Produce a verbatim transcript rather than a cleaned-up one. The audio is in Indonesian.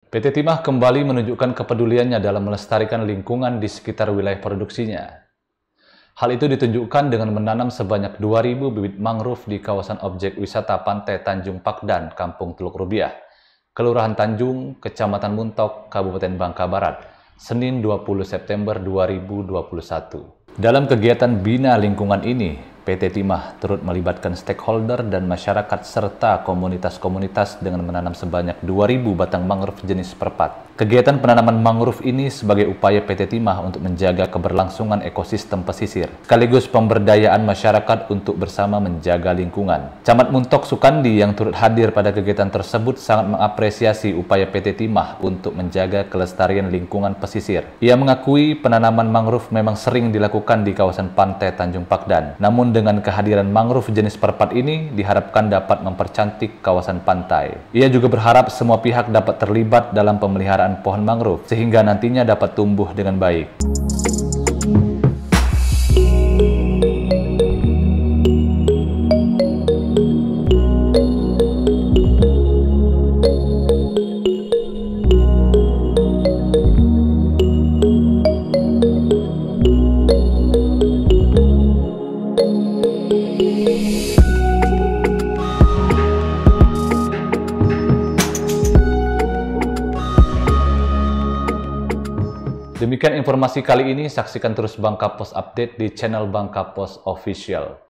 P T Timah kembali menunjukkan kepeduliannya dalam melestarikan lingkungan di sekitar wilayah produksinya. Hal itu ditunjukkan dengan menanam sebanyak dua ribu bibit mangrove di kawasan objek wisata Pantai Tanjung Pakdan, Kampung Teluk Rubiah, Kelurahan Tanjung, Kecamatan Muntok, Kabupaten Bangka Barat, Senin dua puluh September dua ribu dua puluh satu. Dalam kegiatan Bina Lingkungan ini, P T Timah turut melibatkan stakeholder dan masyarakat serta komunitas-komunitas dengan menanam sebanyak dua ribu batang mangrove jenis perpat. Kegiatan penanaman mangrove ini sebagai upaya P T Timah untuk menjaga keberlangsungan ekosistem pesisir, sekaligus pemberdayaan masyarakat untuk bersama menjaga lingkungan. Camat Muntok Sukandi yang turut hadir pada kegiatan tersebut sangat mengapresiasi upaya P T Timah untuk menjaga kelestarian lingkungan pesisir. Ia mengakui penanaman mangrove memang sering dilakukan di kawasan Pantai Tanjung Pakdan, namun dengan kehadiran mangrove jenis perpat ini diharapkan dapat mempercantik kawasan pantai. Ia juga berharap semua pihak dapat terlibat dalam pemeliharaan pohon mangrove sehingga nantinya dapat tumbuh dengan baik. Demikian informasi kali ini, saksikan terus Bangka Post Update di channel Bangka Post Official.